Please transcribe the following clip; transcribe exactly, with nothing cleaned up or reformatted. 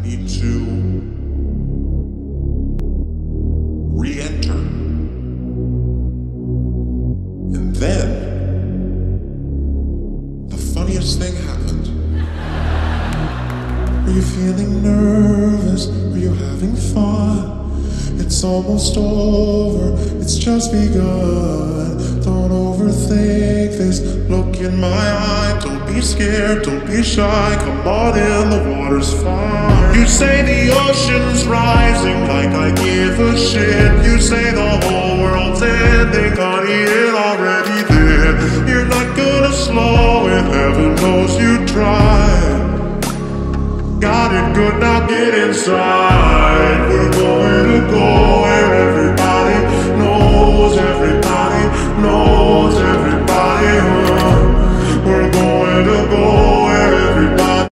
need to re-enter. And then, the funniest thing happened. Are you feeling nervous? Are you having fun? It's almost over, it's just begun. Don't overthink this, look in my eye. Don't be scared, don't be shy. Come on in, the water's fine. You say the ocean's rising like I give a shit. You say the whole world's ending, honey, it already did. You're not gonna slow it, heaven knows you tried. Got it good, now get inside. We're going to go